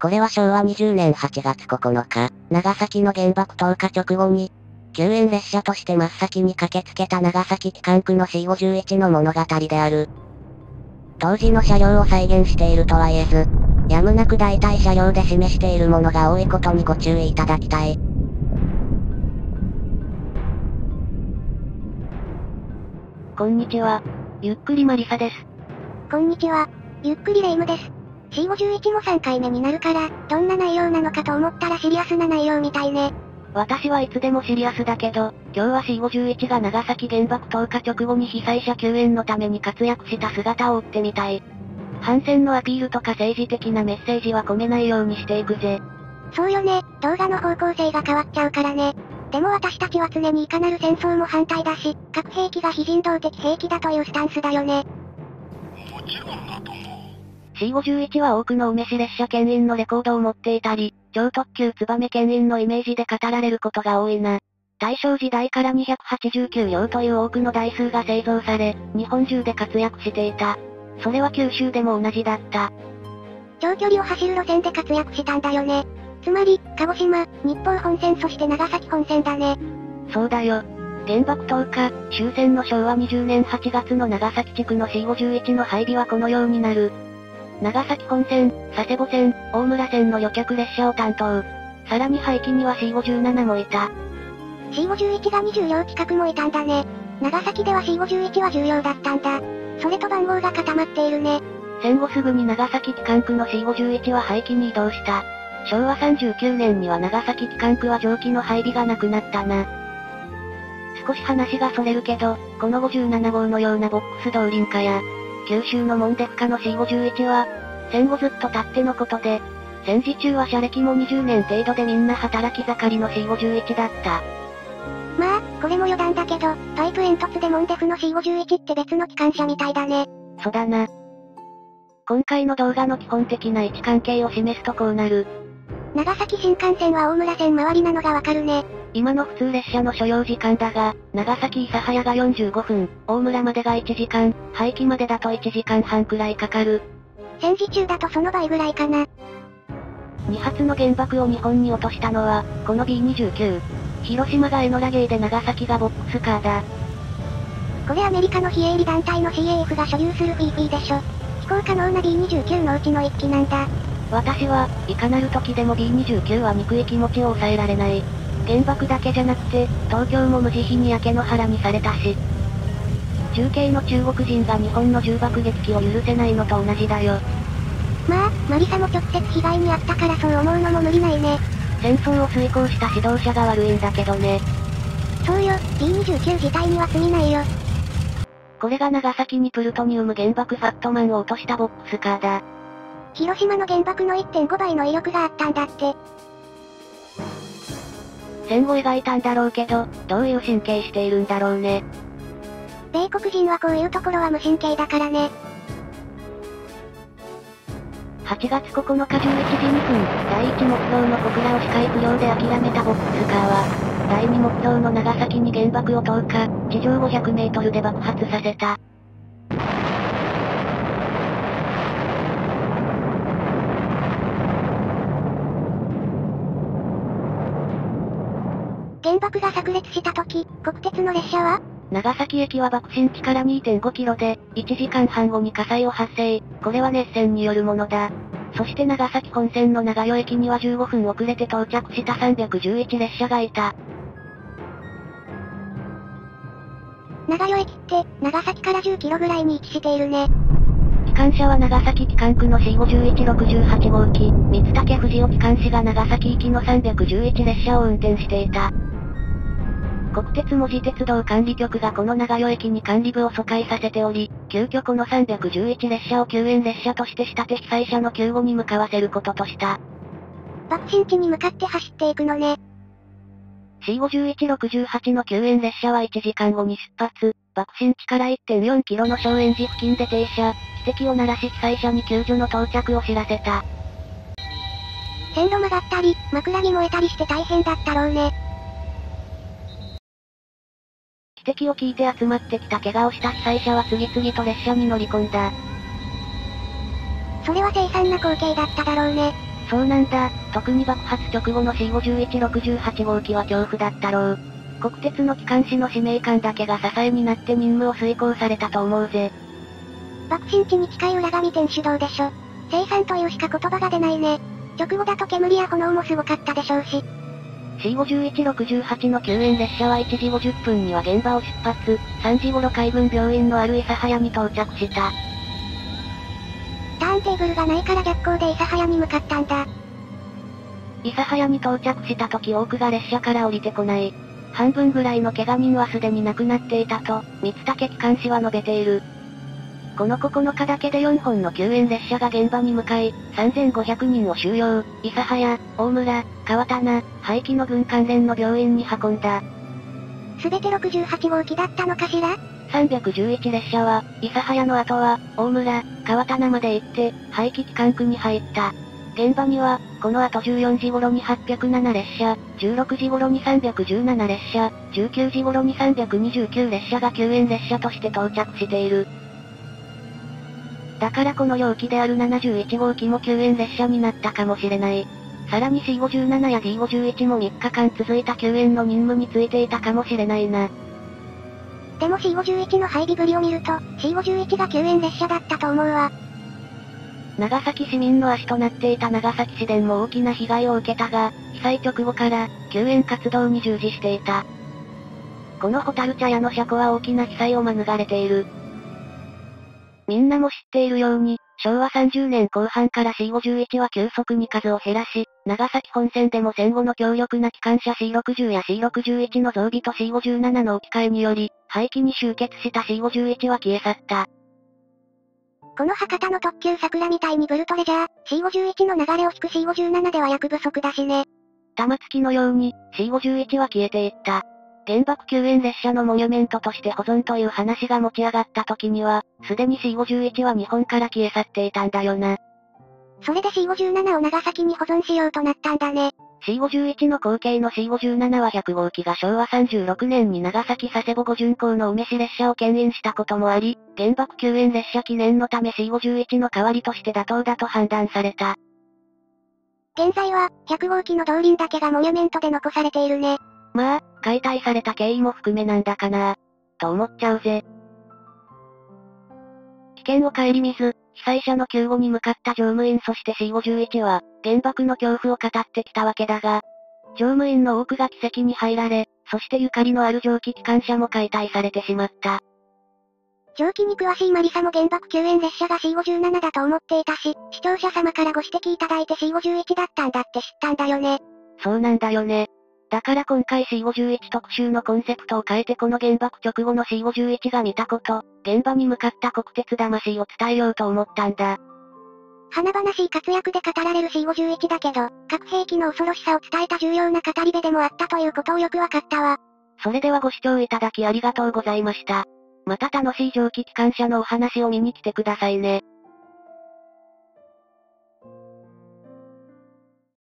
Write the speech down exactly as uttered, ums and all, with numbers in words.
これはしょうわにじゅうねんはちがつここのか、長崎の原爆投下直後に、救援列車として真っ先に駆けつけた長崎機関区の シーごじゅういち の物語である。当時の車両を再現しているとは言えず、やむなく代替車両で示しているものが多いことにご注意いただきたい。 こんにちは。ゆっくりマリサです。 こんにちは。ゆっくりレイムです。シーごじゅういち もさんかいめになるから、どんな内容なのかと思ったらシリアスな内容みたいね。 私はいつでもシリアスだけど、今日は シーごじゅういち が長崎原爆投下直後に被災者救援のために活躍した姿を追ってみたい。反戦のアピールとか政治的なメッセージは込めないようにしていくぜ。 そうよね、動画の方向性が変わっちゃうからね。でも私たちは常にいかなる戦争も反対だし、核兵器が非人道的兵器だというスタンスだよね。 もちろんだと思う。 シーごじゅういち は多くのお召し列車牽引のレコードを持っていたり、超特急ツバメ牽引のイメージで語られることが多いな。大正時代からにひゃくはちじゅうきゅう両という多くの台数が製造され、日本中で活躍していた。それは九州でも同じだった。 長距離を走る路線で活躍したんだよね。つまり、鹿児島、日豊本線そして長崎本線だね。 そうだよ。原爆投下、終戦のしょうわにじゅうねんはちがつの長崎地区の シーごじゅういち の配備はこのようになる。長崎本線、佐世保線、大村線の旅客列車を担当。さらに配機には シーごじゅうなな もいた。 シーごじゅういち がにじゅう両近くもいたんだね。長崎では シーごじゅういち はじゅう両だったんだ。それと番号が固まっているね。 戦後すぐに長崎機関区の シーごじゅういち は廃棄に移動した。しょうわさんじゅうきゅうねんには長崎機関区は蒸気の配備がなくなったな。少し話がそれるけど、このごじゅうなな号のようなボックス動輪化や、九州のモンデフカの シーごじゅういち は、戦後ずっと経ってのことで、戦時中は車歴もにじゅうねん程度でみんな働き盛りの シーごじゅういち だった。 まあ、これも余談だけど、パイプ煙突でモンデフの シーごじゅういち って別の機関車みたいだね。 そうだな。今回の動画の基本的な位置関係を示すとこうなる。 長崎新幹線は大村線周りなのがわかるね。 今の普通列車の所要時間だが、長崎諫早がよんじゅうごふん、大村までがいちじかん、廃棄までだといちじかんはんくらいかかる。 戦時中だとその倍ぐらいかな。 に発の原爆を日本に落としたのは、この ビーにじゅうきゅう。広島がエノラゲーで長崎がボックスカーだ。 これアメリカの非営利団体の シーエーエフ が所有するフィーフィーでしょ。飛行可能な ビーにじゅうきゅう のうちのいっきなんだ。 私は、いかなる時でも ビーにじゅうきゅう は憎い気持ちを抑えられない。原爆だけじゃなくて、東京も無慈悲に焼け野原にされたし。中継の中国人が日本の重爆撃機を許せないのと同じだよ。 まあ、マリサも直接被害に遭ったからそう思うのも無理ないね。 戦争を遂行した指導者が悪いんだけどね。 そうよ、ビーにじゅうきゅう 自体には罪ないよ。 これが長崎にプルトニウム原爆ファットマンを落としたボックスカーだ。 広島の原爆の いってんご 倍の威力があったんだって。 戦後描いたんだろうけど、どういう神経しているんだろうね。 米国人はこういうところは無神経だからね。 はちがつここのかじゅういちじにふん、だいいち目標の小倉を視界不良で諦めたボックスカーは、だいに目標の長崎に原爆を投下、地上ごひゃくメートルで爆発させた。 原爆が炸裂した時、国鉄の列車は長崎駅は爆心地から にてんごキロで、いちじかんはんごに火災を発生。これは熱線によるものだ。そして長崎本線の長与駅にはじゅうごふん遅れて到着したさんびゃくじゅういち列車がいた。 長与駅って、長崎からじゅっキロぐらいに位置しているね。 機関車は長崎機関区の シーごじゅういちろくじゅうはち号機、三竹藤尾機関士が長崎行きのさんびゃくじゅういち列車を運転していた。国鉄文字鉄道管理局がこの長与駅に管理部を疎開させており、急遽このさんびゃくじゅういち列車を救援列車として仕立て被災者の救護に向かわせることとした。 爆心地に向かって走っていくのね。 シーごじゅういちろくじゅうはち の救援列車はいちじかんごに出発、爆心地から いってんよんキロの松園寺付近で停車、汽笛を鳴らし被災者に救助の到着を知らせた。 線路曲がったり、枕木燃えたりして大変だったろうね。 汽笛を聞いて集まってきた怪我をした被災者は次々と列車に乗り込んだ。 それは凄惨な光景だっただろうね。 そうなんだ、特に爆発直後の シーごじゅういちろくじゅうはち 号機は恐怖だったろう。国鉄の機関士の使命感だけが支えになって任務を遂行されたと思うぜ。 爆心地に近い浦上天主道でしょ。生産というしか言葉が出ないね。直後だと煙や炎もすごかったでしょうし。 シーごじゅういちろくじゅうはち の救援列車はいちじごじゅっぷんには現場を出発、さんじ頃海軍病院のある諫早に到着した。 ターンテーブルがないから逆行で諫早に向かったんだ。 諫早に到着した時多くが列車から降りてこない。半分ぐらいの怪我人はすでに亡くなっていたと、三竹機関士は述べている。このここのかだけでよんほんの救援列車が現場に向かい、さんぜんごひゃくにんを収容、諫早、大村、川棚、廃棄の軍関連の病院に運んだ。 すべてろくじゅうはち号機だったのかしら？ さんびゃくじゅういち列車は、諫早の後は、大村、川棚まで行って、廃棄機関区に入った。現場には、この後じゅうよんじ頃にはっぴゃくなな列車、じゅうろくじ頃にさんびゃくじゅうなな列車、じゅうくじ頃にさんびゃくにじゅうきゅう列車が救援列車として到着している。だからこの容器であるななじゅういち号機も救援列車になったかもしれない。さらに シーごじゅうなな や ディーごじゅういち もみっかかん続いた救援の任務についていたかもしれないな。 でも シーごじゅういち の配備ぶりを見ると、シーごじゅういち が救援列車だったと思うわ。 長崎市民の足となっていた長崎市電も大きな被害を受けたが、被災直後から、救援活動に従事していた。このホタル茶屋の車庫は大きな被災を免れている。みんなも知っているように、しょうわさんじゅうねんこう半から シーごじゅういち は急速に数を減らし、長崎本線でも戦後の強力な機関車 シーろくじゅう や シーろくじゅういち の増備と シーごじゅうなな の置き換えにより、廃棄に集結した シーごじゅういち は消え去った。 この博多の特急桜みたいにブルトレジャー、シーごじゅういち の流れを引く シーごじゅうなな では役不足だしね。 玉突きのように、シーごじゅういち は消えていった。原爆救援列車のモニュメントとして保存という話が持ち上がった時には、すでに シーごじゅういち は日本から消え去っていたんだよな。 それで シーごじゅうなな を長崎に保存しようとなったんだね。 シーごじゅういち の後継の シーごじゅうなな はひゃく号機がしょうわさんじゅうろくねんに長崎佐世保五巡港の梅市列車を牽引したこともあり、原爆救援列車記念のため シーごじゅういち の代わりとして妥当だと判断された。 現在は、ひゃく号機の動輪だけがモニュメントで残されているね。 まあ、解体された経緯も含めなんだかなと思っちゃうぜ。危険を顧みず、被災者の救護に向かった乗務員そして シーごじゅういち は、原爆の恐怖を語ってきたわけだが、乗務員の多くが奇跡に入られ、そしてゆかりのある蒸気機関車も解体されてしまった。 蒸気に詳しいマリサも原爆救援列車が シーごじゅうなな だと思っていたし、視聴者様からご指摘いただいて シーごじゅういち だったんだって知ったんだよね。 そうなんだよね。だから今回 シーごじゅういち 特集のコンセプトを変えてこの原爆直後の シーごじゅういち が見たこと、現場に向かった国鉄魂を伝えようと思ったんだ。 華々しい活躍で語られる シーごじゅういち だけど、核兵器の恐ろしさを伝えた重要な語り部でもあったということをよくわかったわ。 それではご視聴いただきありがとうございました。また楽しい蒸気機関車のお話を見に来てくださいね。